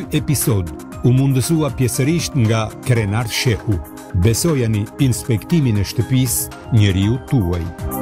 episod u mundësua pjesërisht nga Krenart Shehu. Besojani inspektimin e shtëpisë njeriu tuaj.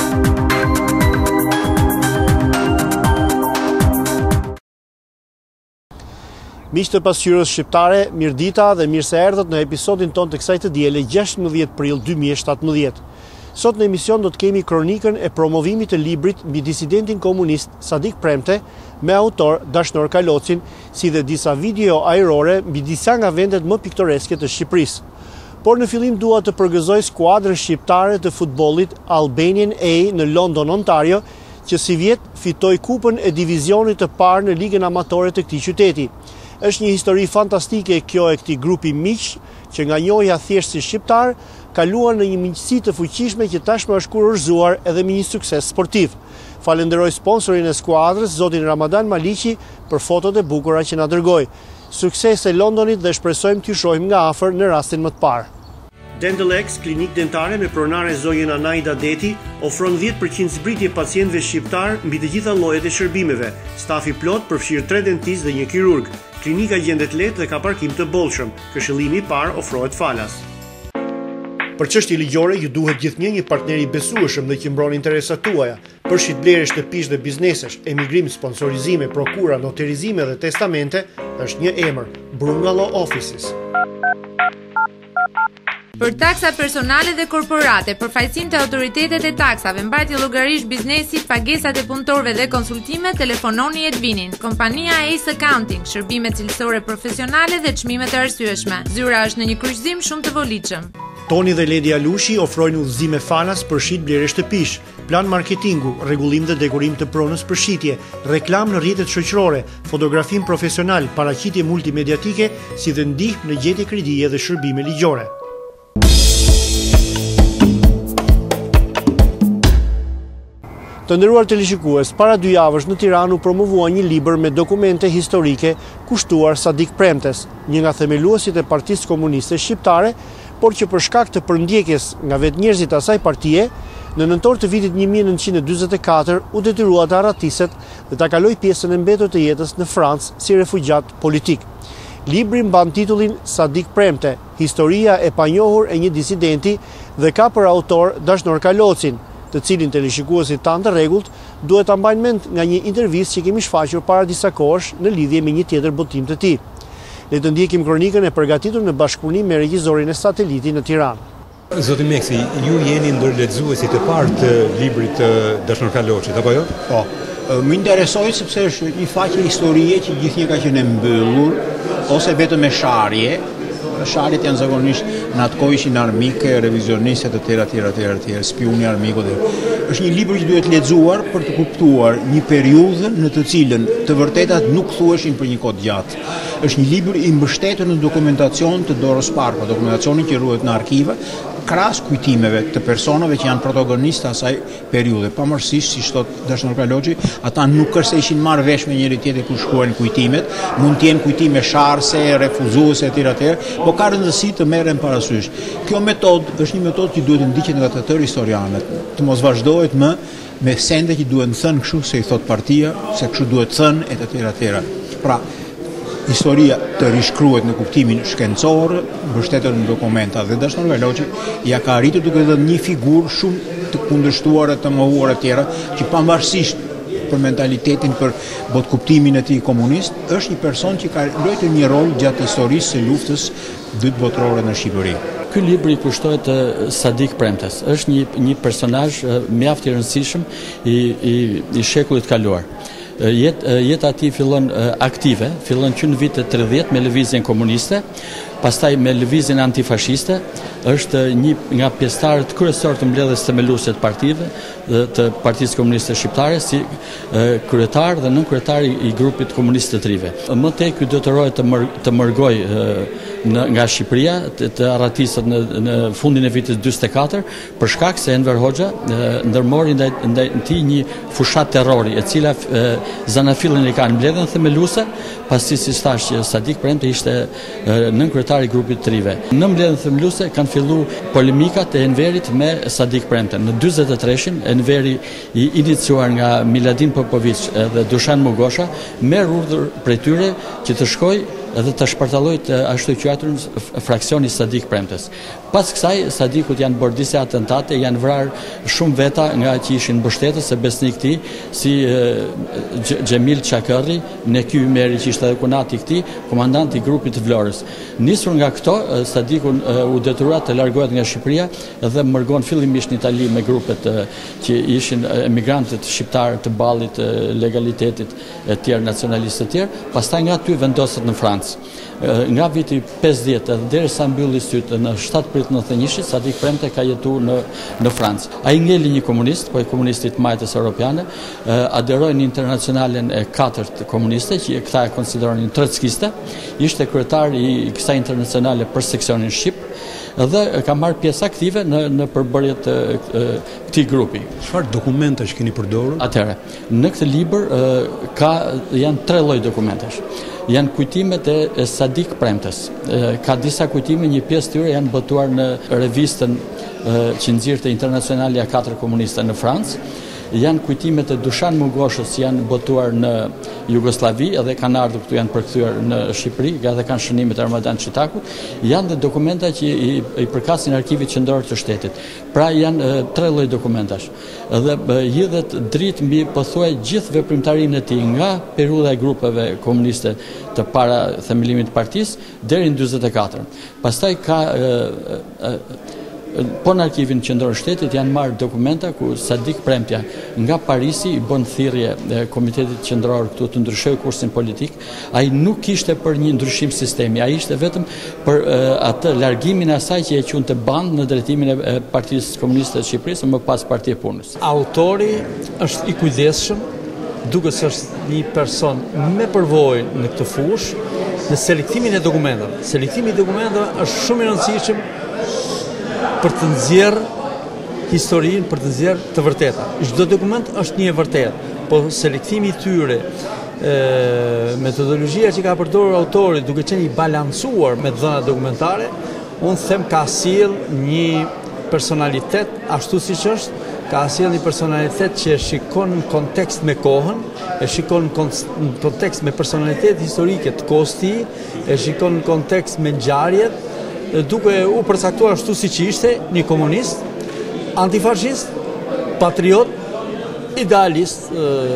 Miq të pasqyrës shqiptare, mirëdita dhe mirë se erdhët në episodin ton të kësaj të diele 16 prill 2017. Sot në emision do të kemi kronikën e promovimit të librit mbi disidentin komunist Sadik Premte me autor Dashnor Kalocin, si dhe disa video ajrore mbi disa nga vendet më piktoreske të Shqipërisë. Por në fillim dua të përgëzoj skuadrën shqiptare të futbollit Albanian A në London, Ontario, që si vjet fitoi kupën e divizionit të parë në ligën amatore të këtij qyteti. Është një histori fantastike kjo e këtij grupi miq që nga njohja thjesht si shqiptar kaluan në një miqësi të fuqishme që tashmë është kurorzuar edhe me një sukses sportiv. Falenderoj sponsorin e skuadrës, zotin Ramadan Maliqi, për fotot e bukura që na dërgoi. Sukses e Londonit dhe shpresojmë t'ju shohim nga afër në rastin më të parë. Dentalex, klinik dentare me pronare zonjën Anaida Deti, ofron 10% zbritje pacientëve shqiptar mbi të gjitha llojet e shërbimeve. Stafi plot përfshir 3 dentistë dhe 1 kirurg. Klinika gjendet lehtë dhe ka parkim të bollshëm. Këshillimi i parë ofrohet falas. Për çështje ligjore ju duhet gjithnjë një partner i besueshëm dhe që mbron interesat tuaja. Për shitblerje shtëpish dhe biznesesh, emigrim, sponsorizime, prokura, noterizime dhe testamente, është një emër: Brungalo Offices. Për taksa personale dhe korporate, përfaqësim të autoritetet e taksave, mbartje llogarish biznesi, pagesat e punëtorëve dhe konsultime, telefononi Edvinin. Kompania Ace Accounting, shërbime cilësore profesionale dhe çmime të arsyeshme. Zyra është në një kryqëzim shumë të volitshëm. Toni dhe Ledi Alushi ofrojnë udhëzime falas për shitblerje shtëpish, plan marketingu, rregullim dhe dekorim të pronës për shitje, reklam në rrjetet shoqërore, fotografim profesional, paraqitje multimediatike, si dhe ndihmë në gjetje kredie dhe shërbime ligjore. Të nderuar teleshikues, para 2 javësh në Tiranë u promovua një libër me dokumente historike kushtuar Sadik Premtes, një nga themeluesit e Partisë Komuniste Shqiptare, por që për shkak të përndjekjes nga vetë njerëzit asaj partie, në nëntor të vitit 1944 u detyrua të arratiset dhe ta kaloj pjesën e mbetur të jetës në Francë si refugjat politik. Libri mban titullin Sadik Premte, historia e panjohur e një disidenti dhe ka për autor Dashnor Kalocin, të cilin teleshikuesit tanë të rregullt duhet ta mbajnë mend nga një intervistë që kemi shfaqur para disa kohësh në lidhje me një tjetër botim të tij. Le të ndjekim kronikën e përgatitur në bashkëpunim me regjizorin e Sateliti në Tiranë. Zoti Meksi, ju jeni ndër lexuesit e parë të librit të Dashnor Kalocit, apo jo? Po. Më interesoi sepse është një faqe historie që gjithnjë ka qenë mbyllur ose vetëm me sharje. Sharjet janë zakonisht në atë kohë ishin armike, revizioniste të tjera, spiuni armikut. Është një libër që duhet lexuar për të kuptuar një periudhë në të cilën të vërtetat nuk thuheshin për një kohë gjatë. Është një libër i mbështetur në dokumentacion të dorës parë, dokumentacionin që ruhet në arkive, krahas kujtimeve të personave që janë protagonistë asaj periudhe. Pavarësisht, siç thot Dashnor Kaloçi, ata nuk është se ishin marrë vesh me njëri tjetrin kur shkruajnë kujtimet, mund të jenë kujtime sharse, refuzuese etj, por ka rëndësi të merren parasysh. Kjo metodë është një metodë që duhet të ndiqet nga të tërë historianët, të mos vazhdohet më me sende që duhen thënë kështu se i thot partia, se kështu duhet thënë etj. Pra, historia të rishkruhet në kuptimin shkencor, mbështetur në dokumenta, dhe Dashnor Kaloçi ja ka arritur duke dhënë një figurë shumë të kundërshtuar e të mohuar e tjera, që pavarësisht për mentalitetin, për botkuptimin e tij komunist, është një person që ka luajtur një rol gjatë historisë së luftës dytë botërore në Shqipëri. Ky libër i kushtohet Sadik Premtes. Është një personazh mjaft i rëndësishëm i shekullit kaluar. Jeta e tij fillon aktive, fillon që në vitet 30 me lëvizjen komuniste, pastaj me lëvizjen antifashiste, është një nga pjesëtarët kryesorë të mbledhjes themeluese të partive, të Partisë Komuniste Shqiptare, si kryetar dhe nënkryetar i grupit komunist të trive. Më tej ky detyrohet të mërgoj nga Shqipëria, të arratiset në fundin e vitit 44, për shkak se Enver Hoxha ndërmori ndaj tij një fushat terrori, e cila zanafillin e kanë mbledhjen themeluese, pasi si thash që Sadik Premte ishte nënkryetar i grupit të trive. Në mbledhjen themeluese kanë filluar polemikat e Enverit me Sadik Premte. Në 43-shin Enveri i iniciuar nga Miladin Popović dhe Dušan Mogosha merr urdhër prej tyre që të shkojë edhe të shpërtalloj të ashtu quajturën fraksioni Sadik Premtes. Pas kësaj, Sadikut janë bërë disa atentate, janë vrarë shumë veta nga që ishin mbështetës e besnik këtij, si Xhemil Çakërri, Neky Ymeri që ishte edhe kunati i këtij, komandanti i grupit të Vlorës. Nisur nga këto, Sadikun u detyrua të largohet nga Shqipëria dhe mërgon fillimisht në Itali me grupet që ishin emigrantët shqiptarë të ballit, legalitetit e tjerë, nacionalistë të tjerë, pastaj nga aty vendoset në Francë. Nga viti 50 dhe derisa mbylli sytë në 7 prit 91, Sadik Premte ka jetuar në Francë. Ai ngeli një komunist, po i komunistit majtës europiane, aderoi në Internacionalen e 4 komuniste, që këta e konsideronin trotskiste, ishte kryetar i kësaj internacionale për seksionin shqip dhe ka marrë pjesë aktive në përbërjet këtij grupi. Çfarë dokumentash keni përdorur? Atëherë, në këtë libër janë 3 lloj dokumentash. Janë kujtimet e Sadik Premtes. Ka disa kujtime, një pjesë tyre janë botuar në revistën që nxirrte Internacionalia 4 Komuniste në Francë. Janë kujtimet e Dushan Mungoshës, janë botuar në Jugosllavi edhe kanë ardhur këtu, janë përkthyer në Shqipëri, edhe kanë shënimet e Armadan Çitakut. Janë dhe dokumenta që i përkasin Arkivit Qendror të Shtetit. Pra janë 3 lloj dokumentash. Dhe hidhet dritë mbi pothuaj gjithë veprimtarinë e tij nga periudha e grupeve komuniste të para themelimit të partisë deri në 44. Pastaj ka po në Arkivin Qendror të Shtetit janë marrë dokumenta ku Sadik Premtja nga Parisi i bën thirrje Komitetit Qendror këtu të ndryshojë kursin politik. Ai nuk ishte për një ndryshim sistemi, ai ishte vetëm për atë largimin e asaj që e quante band në drejtimin e Partisë Komuniste të Shqipërisë, më pas Partia e Punës. Autori është i kujdesshëm, duke se është një person me përvojë në këtë fushë, në selektimin e dokumentave. Selektimi i dokumentave është shumë i rëndësishëm për të nxjerrë historinë, për të nxjerrë të vërteta. Çdo dokument është një e vërtetë, po selektimi i tyre, metodologjia që ka përdorur autori duke qenë i balancuar me dhënat dokumentare, unë them ka sjell një personalitet ashtu siç është, ka sjell një personalitet që e shikon në kontekst me kohën, e shikon në kontekst me personalitet historike të kohës tij, e shikon në kontekst me ngjarjet, duke u përcaktuar ashtu siç ishte një komunist, antifashist, patriot, idealist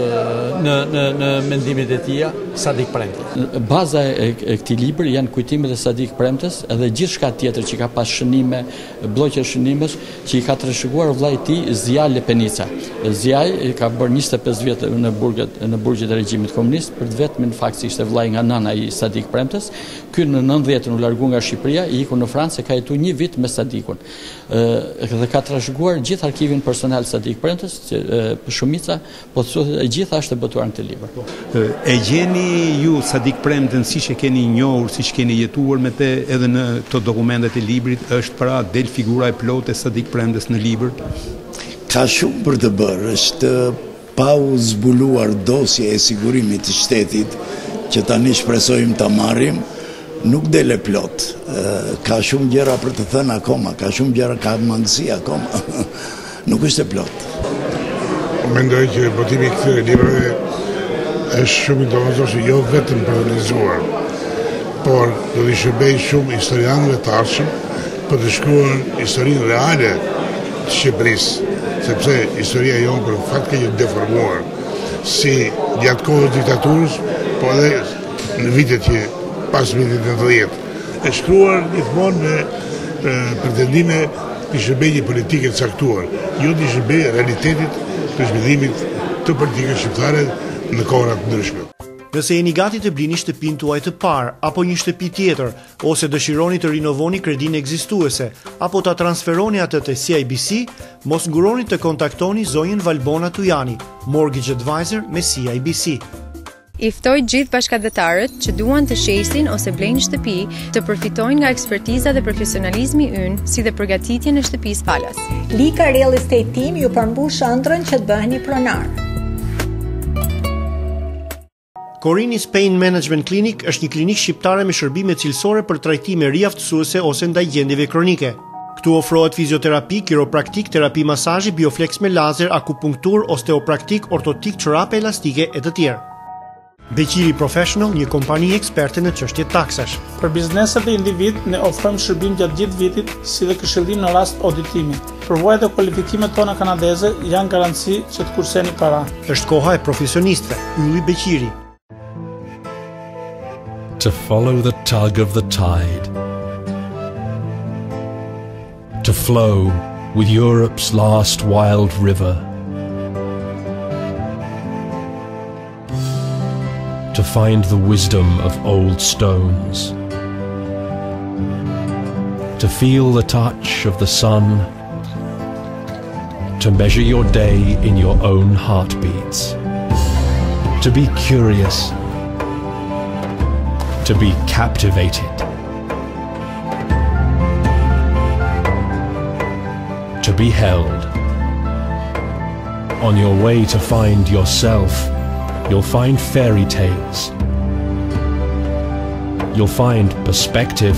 në mendimet e tija, Sadik Premte. Baza e këtij libri janë kujtimet e Sadik Premtes edhe gjithçka tjetër që ka pas shënime, blloqe shënimesh që i ka trashëguar vllai i tij Zia Lepenica. Zia ka bërë 25 vjet në burgjet e regjimit komunist, për vetëm në fakt ishte vllai nga nëna i Sadik Premtes. Ky në 90 u largu nga Shqipëria, i iku në Francë, ka jetuar 1 vit me Sadikun. Dhe ka trashëguar gjithë arkivin personal Sadik Premtes, shumica, po e gjitha është e botuar në këtë libër. E gjeni ju Sadik Premten siç e keni njohur, siç keni jetuar me te edhe në këto dokumentet e librit, është pra del figura e plotë e Sadik Premtes në libër? Ka shumë për të bërë, është pa u zbuluar dosje e sigurimit të shtetit që tani shpresojmë ta marrim, nuk dele plot. Ka shumë gjëra për të thënë akoma, ka shumë gjëra, ka mangësi akoma. Nuk është e plot. Mendoj që botimi i këtyre librave është shumë i domosdoshëm, jo vetëm për të lexuar, por do të shërbejë shumë historianëve të ardhshëm për të shkruar historinë reale të Shqipërisë, sepse historia jonë për fakt ka qenë deformuar si gjatë kohës diktaturës, po edhe në vitet që pas vitit 90. E shkruar gjithmonë me pretendime të shërbejë një politike të caktuar, jo të shërbejë realitetit të zhvillimit të politikës shqiptare në kohëra të ndryshme. Nëse jeni gati të blini shtëpinë tuaj të parë apo një shtëpi tjetër, ose dëshironi të rinovoni kredinë ekzistuese, apo ta transferoni atë te CIBC, mos nguroni të kontaktoni zonjën Valbona Tujani, Mortgage Advisor me CIBC. I ftoj gjithë bashkëdhetarët që duan të shesin ose blejnë shtëpi të përfitojnë nga ekspertiza dhe profesionalizmi ynë, si dhe përgatitjen e shtëpisë falas. Lika Real Estate Team ju përmbush ëndrrën që të bëheni pronar. Korinis Pain Management Clinic është një klinikë shqiptare me shërbime cilësore për trajtime riaftësuese ose ndaj gjendjeve kronike. Këtu ofrohet fizioterapi, kiropraktik, terapi masazhi, bioflex me lazer, akupunktur, osteopraktik, ortotik, çorape elastike e të tjerë. Beqiri Professional, një kompani eksperte në çështje taksash. Për bizneset dhe individ, ne ofrojmë shërbim gjatë gjithë vitit, si dhe këshillim në rast auditimi. Përvojat e kualifikimet tona kanadeze janë garanci që të kurseni para. Është koha e profesionistëve, Ylli Beqiri. To follow the tug of the tide. To flow with Europe's last wild river. To find the wisdom of old stones. To feel the touch of the sun. To measure your day in your own heartbeats. To be curious. To be captivated. To be held. On your way to find yourself, you'll find fairy tales. You'll find perspective.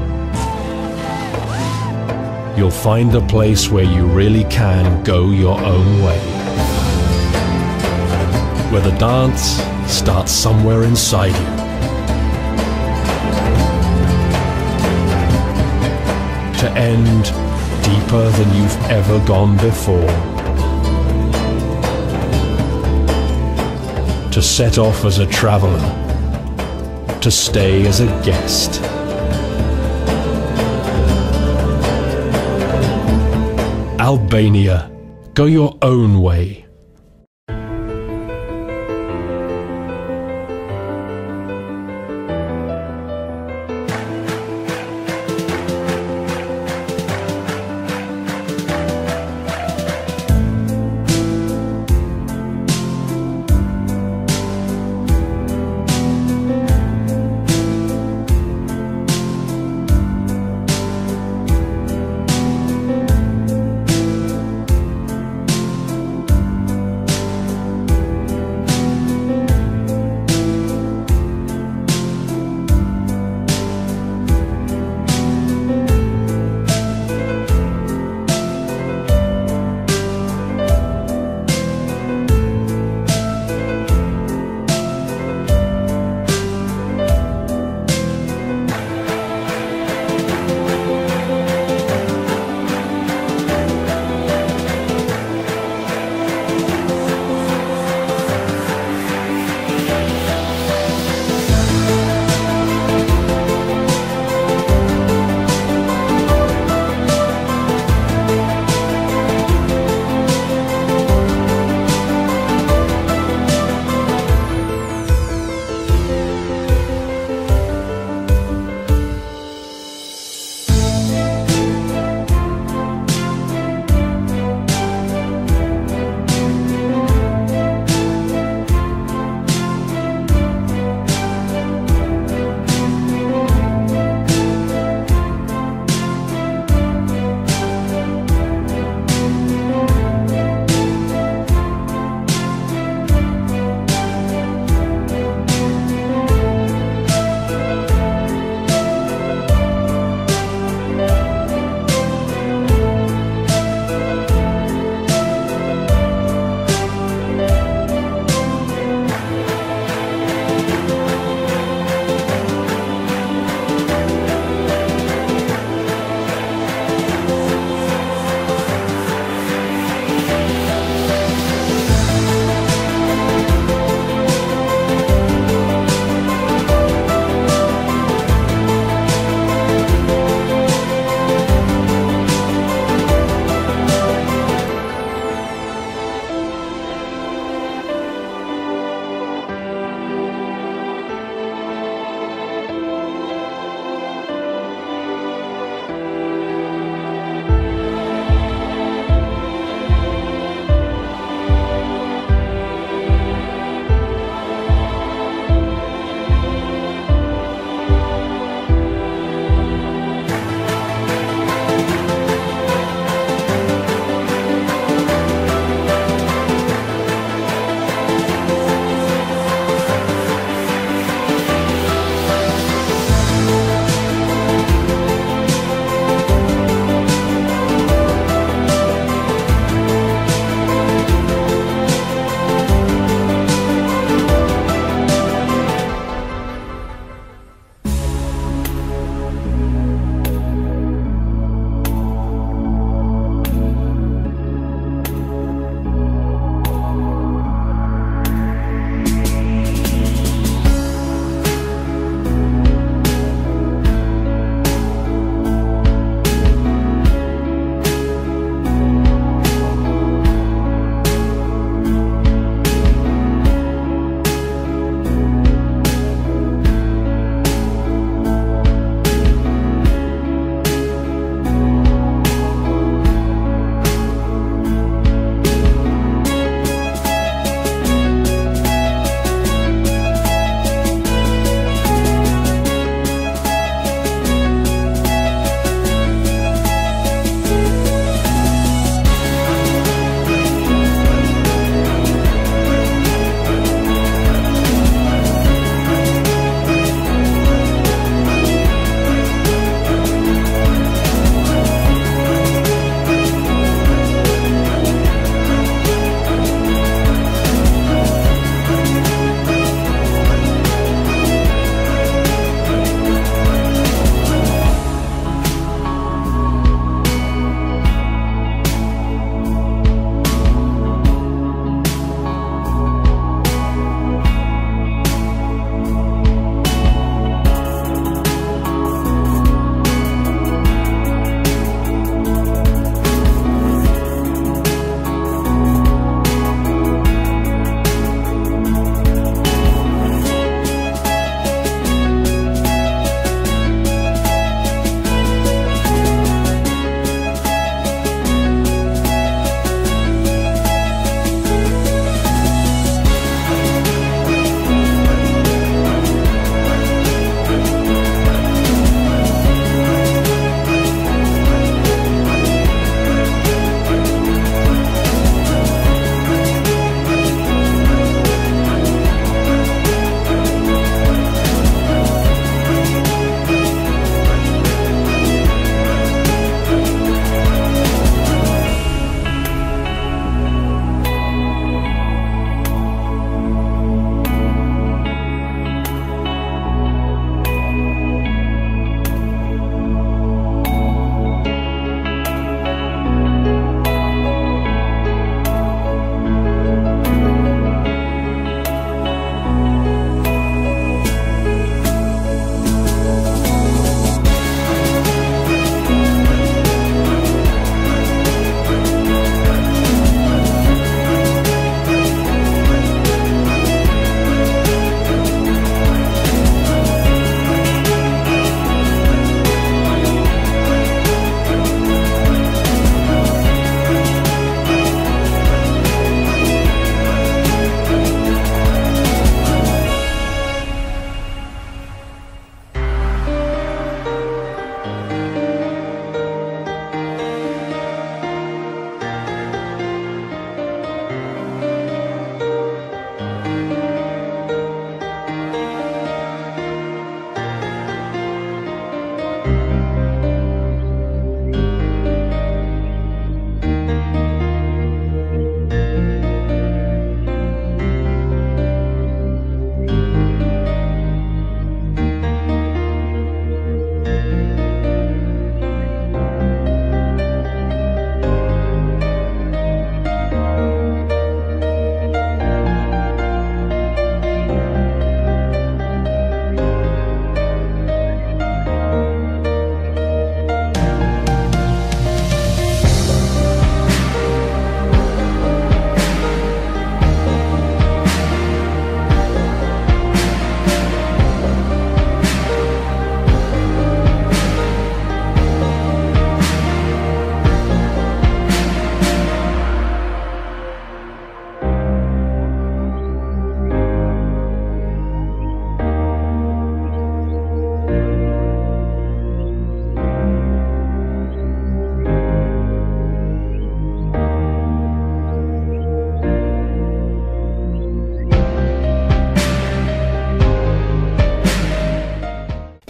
You'll find a place where you really can go your own way. Where the dance starts somewhere inside you. To end deeper than you've ever gone before. To set off as a traveler, to stay as a guest. Albania, go your own way.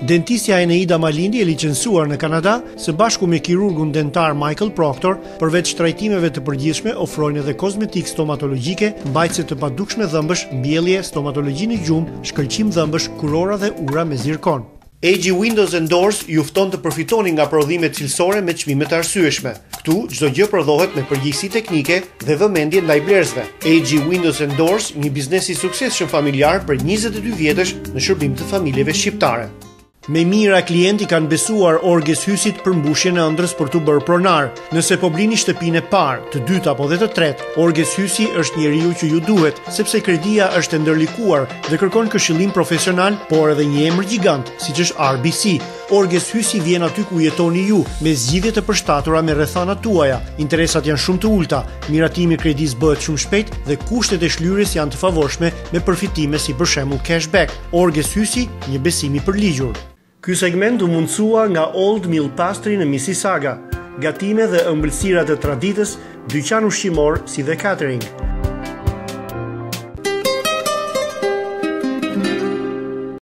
Dentistja Eneida Malindi e licencuar në Kanada, së bashku me kirurgun dentar Michael Proctor, përveç trajtimeve të përgjithshme, ofrojnë edhe kozmetikë stomatologjike, mbajtëse të padukshme dhëmbësh, mbjellje, stomatologji në gjumë, shkëlqim dhëmbësh, kurora dhe ura me zirkon. AG Windows & Doors ju fton të përfitoni nga prodhimet cilësore me çmime të arsyeshme. Këtu çdo gjë prodhohet me përgjegjësi teknike dhe vëmendje ndaj blerësve. AG Windows & Doors, një biznes i suksesshëm familjar për 22 vjetësh në shërbim të familjeve shqiptare. Me mira klienti kanë besuar Orges Hysit për mbushjen e ëndrrës për t'u bërë pronar. Nëse po blini shtëpinë e parë, të dytë apo dhe të tretë, Orges Hysi është njeriu që ju duhet, sepse kredia është e ndërlikuar dhe kërkon këshillim profesional, por edhe një emër gjigant, siç është RBC. Orges Hysi vjen aty ku jetoni ju, me zgjidhje të përshtatura me rrethanat tuaja. Interesat janë shumë të ulta, miratimi i kredisë bëhet shumë shpejt dhe kushtet e shlyerjes janë të favorshme me përfitime si për shembull cashback. Orges Hysi, një besim i përligjur. Ky segment u mundsua nga Old Mill Pastry në Mississauga, gatime dhe ëmbëlsira të traditës, dyqan ushqimor si dhe catering.